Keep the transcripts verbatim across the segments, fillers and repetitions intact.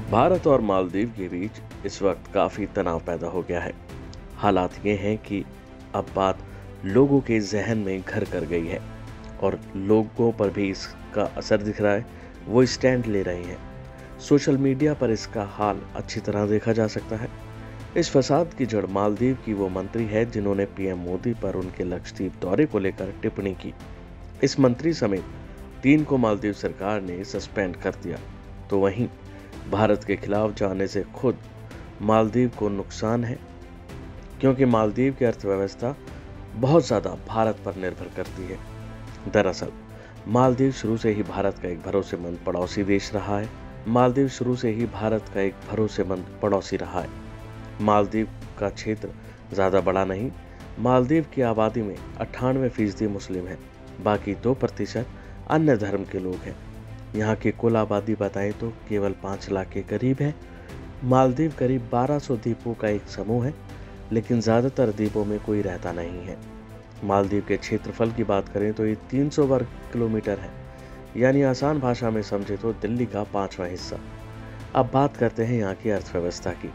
भारत और मालदीव के बीच इस वक्त काफ़ी तनाव पैदा हो गया है। हालात ये हैं कि अब बात लोगों के जहन में घर कर गई है और लोगों पर भी इसका असर दिख रहा है। वो स्टैंड ले रहे हैं। सोशल मीडिया पर इसका हाल अच्छी तरह देखा जा सकता है। इस फसाद की जड़ मालदीव की वो मंत्री है जिन्होंने पीएम मोदी पर उनके लक्षद्वीप दौरे को लेकर टिप्पणी की। इस मंत्री समेत तीन को मालदीव सरकार ने सस्पेंड कर दिया। तो वहीं भारत के खिलाफ जाने से खुद मालदीव को नुकसान है, क्योंकि मालदीव की अर्थव्यवस्था बहुत ज़्यादा भारत पर निर्भर करती है। दरअसल मालदीव शुरू से ही भारत का एक भरोसेमंद पड़ोसी देश रहा है। मालदीव शुरू से ही भारत का एक भरोसेमंद पड़ोसी रहा है। मालदीव का क्षेत्र ज़्यादा बड़ा नहीं। मालदीव की आबादी में अट्ठानवे फीसदी मुस्लिम है, बाकी दो प्रतिशत अन्य धर्म के लोग हैं। यहाँ की कुल आबादी बताएं तो केवल पाँच लाख के करीब है। मालदीव करीब बारह सौ द्वीपों का एक समूह है, लेकिन ज़्यादातर द्वीपों में कोई रहता नहीं है। मालदीव के क्षेत्रफल की बात करें तो ये तीन सौ वर्ग किलोमीटर है, यानी आसान भाषा में समझे तो दिल्ली का पांचवा हिस्सा। अब बात करते हैं यहाँ की अर्थव्यवस्था की।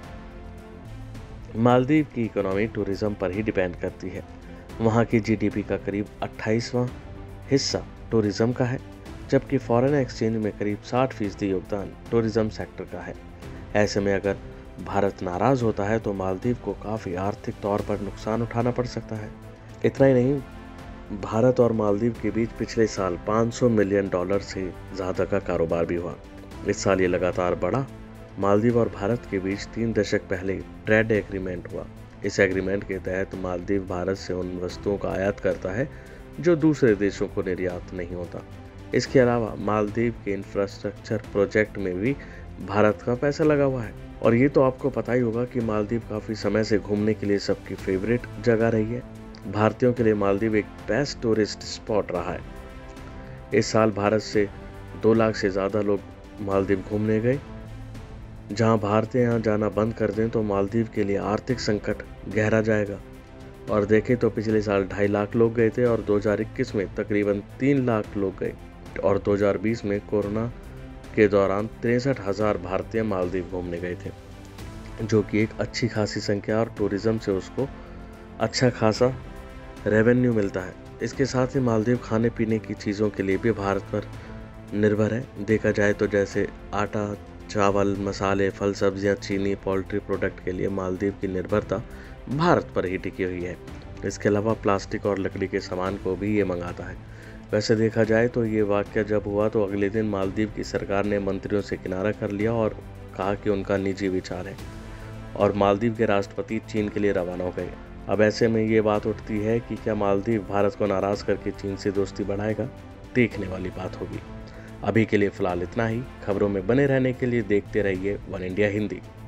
मालदीव की इकोनॉमी टूरिज्म पर ही डिपेंड करती है। वहाँ की जीडीपी का करीब अट्ठाईसवां हिस्सा टूरिज्म का है, जबकि फॉरेन एक्सचेंज में करीब साठ फीसदी योगदान टूरिज्म सेक्टर का है। ऐसे में अगर भारत नाराज होता है तो मालदीव को काफ़ी आर्थिक तौर पर नुकसान उठाना पड़ सकता है। इतना ही नहीं, भारत और मालदीव के बीच पिछले साल पाँच सौ मिलियन डॉलर से ज़्यादा का कारोबार भी हुआ। इस साल ये लगातार बढ़ा। मालदीव और भारत के बीच तीन दशक पहले ट्रेड एग्रीमेंट हुआ। इस एग्रीमेंट के तहत मालदीव भारत से उन वस्तुओं का आयात करता है जो दूसरे देशों को निर्यात नहीं होता। इसके अलावा मालदीव के इंफ्रास्ट्रक्चर प्रोजेक्ट में भी भारत का पैसा लगा हुआ है। और ये तो आपको पता ही होगा कि मालदीव काफ़ी समय से घूमने के लिए सबकी फेवरेट जगह रही है। भारतीयों के लिए मालदीव एक बेस्ट टूरिस्ट स्पॉट रहा है। इस साल भारत से दो लाख से ज़्यादा लोग मालदीव घूमने गए। जहां भारतीय यहाँ जाना बंद कर दें तो मालदीव के लिए आर्थिक संकट गहरा जाएगा। और देखें तो पिछले साल ढाई लाख लोग गए थे और दो हज़ार इक्कीस में तकरीबन तीन लाख लोग गए और दो हज़ार बीस में कोरोना के दौरान तिरसठ हज़ार भारतीय मालदीव घूमने गए थे, जो कि एक अच्छी खासी संख्या और टूरिज्म से उसको अच्छा खासा रेवेन्यू मिलता है। इसके साथ ही मालदीव खाने पीने की चीज़ों के लिए भी भारत पर निर्भर है। देखा जाए तो जैसे आटा, चावल, मसाले, फल, सब्जियां, चीनी, पोल्ट्री प्रोडक्ट के लिए मालदीव की निर्भरता भारत पर ही टिकी हुई है। इसके अलावा प्लास्टिक और लकड़ी के सामान को भी ये मंगाता है। वैसे देखा जाए तो ये वाक़या जब हुआ तो अगले दिन मालदीव की सरकार ने मंत्रियों से किनारा कर लिया और कहा कि उनका निजी विचार है, और मालदीव के राष्ट्रपति चीन के लिए रवाना हो गए। अब ऐसे में ये बात उठती है कि क्या मालदीव भारत को नाराज़ करके चीन से दोस्ती बढ़ाएगा? देखने वाली बात होगी। अभी के लिए फ़िलहाल इतना ही। खबरों में बने रहने के लिए देखते रहिए वन इंडिया हिंदी।